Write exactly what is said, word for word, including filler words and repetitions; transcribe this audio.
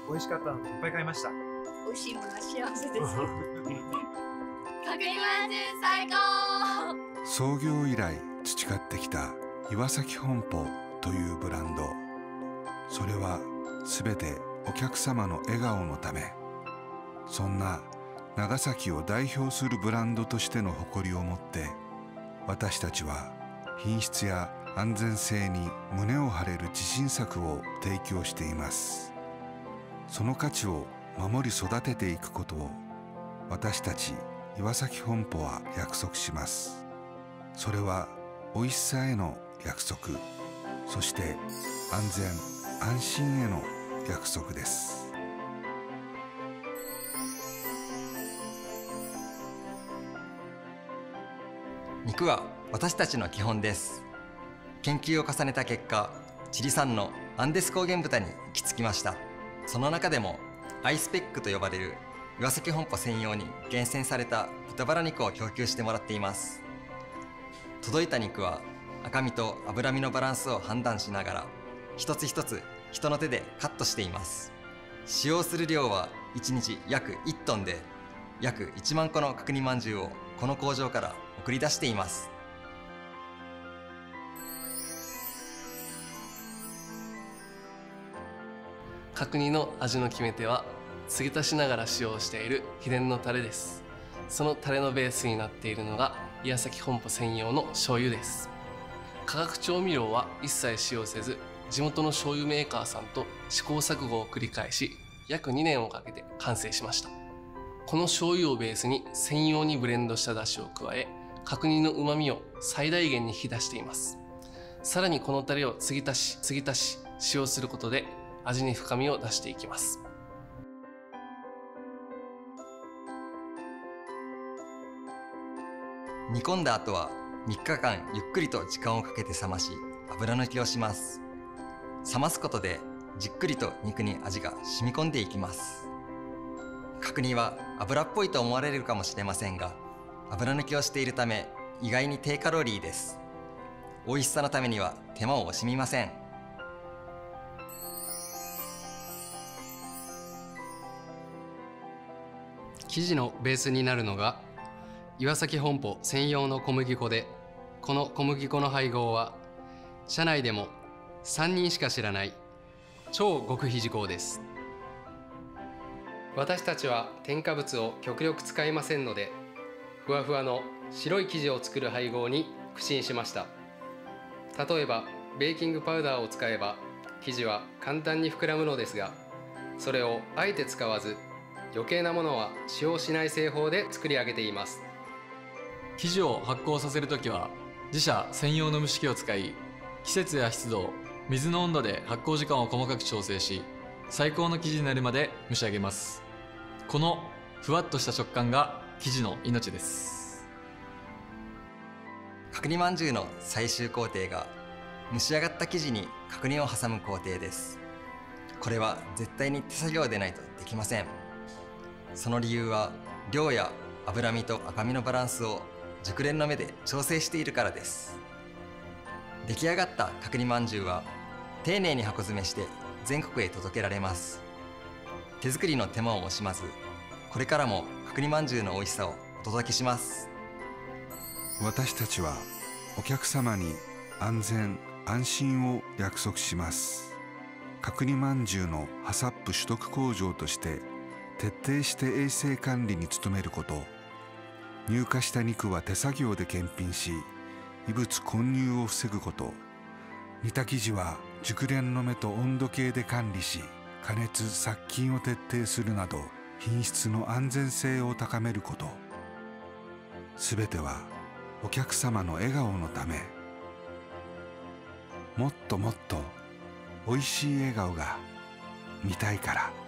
美味しかったのでいっぱい買いました。 美味しいものは幸せです。角煮まんじゅう最高。 創業以来培ってきた岩崎本舗というブランド、それは全てお客様の笑顔のため。そんな長崎を代表するブランドとしての誇りを持って、私たちは品質や安全性に胸を張れる自信作を提供しています。その価値を守り育てていくことを私たち岩崎本舗は約束します。それは美味しさへの約束、そして安全安心への約束です。 肉は私たちの基本です。研究を重ねた結果、チリ産のアンデス高原豚に行き着きました。その中でもアイスペックと呼ばれる岩崎本舗専用に厳選された豚バラ肉を供給してもらっています。届いた肉は赤身と脂身のバランスを判断しながら一つ一つ人の手でカットしています。使用する量はいちにち約いちトンで、約いちまんこの角煮まんじゅうをこの工場から送り出しています。 角煮の味の決め手は継ぎ足しながら使用している秘伝のタレです。そのタレのベースになっているのが岩崎本舗専用の醤油です。化学調味料は一切使用せず、地元の醤油メーカーさんと試行錯誤を繰り返し約にねんをかけて完成しました。この醤油をベースに専用にブレンドした出汁を加え、角煮の旨味を最大限に引き出しています。さらにこのタレを継ぎ足し継ぎ足し使用することで味に深みを出していきます。 煮込んだ後はみっかかんゆっくりと時間をかけて冷まし、油抜きをします。冷ますことでじっくりと肉に味が染み込んでいきます。角煮は油っぽいと思われるかもしれませんが、油抜きをしているため意外に低カロリーです。美味しさのためには手間を惜しみません。 生地のベースになるのが岩崎本舗専用の小麦粉で、この小麦粉の配合は社内でもさんにんしか知らない超極秘事項です。私たちは添加物を極力使いませんので、ふわふわの白い生地を作る配合に苦心しました。例えばベーキングパウダーを使えば生地は簡単に膨らむのですが、それをあえて使わず余計なものは使用しない製法で作り上げています。 生地を発酵させるときは自社専用の蒸し器を使い、季節や湿度、水の温度で発酵時間を細かく調整し、最高の生地になるまで蒸し上げます。このふわっとした食感が生地の命です。 角煮まんじゅうの最終工程が蒸し上がった生地に角煮を挟む工程です。これは絶対に手作業でないとできません。その理由は量や脂身と赤身のバランスを熟練の目で調整しているからです。出来上がった角煮まんじゅうは丁寧に箱詰めして全国へ届けられます。手作りの手間を惜しまず、これからも角煮まんじゅうの美味しさをお届けします。 私たちはお客様に安全安心を約束します。角煮まんじゅうのハサップ取得工場として徹底して衛生管理に努めること、入荷した肉は手作業で検品し異物混入を防ぐこと、煮た生地は熟練の目と温度計で管理し加熱殺菌を徹底するなど品質の安全性を高めること、すべてはお客様の笑顔のため。もっともっとおいしい笑顔が見たいから。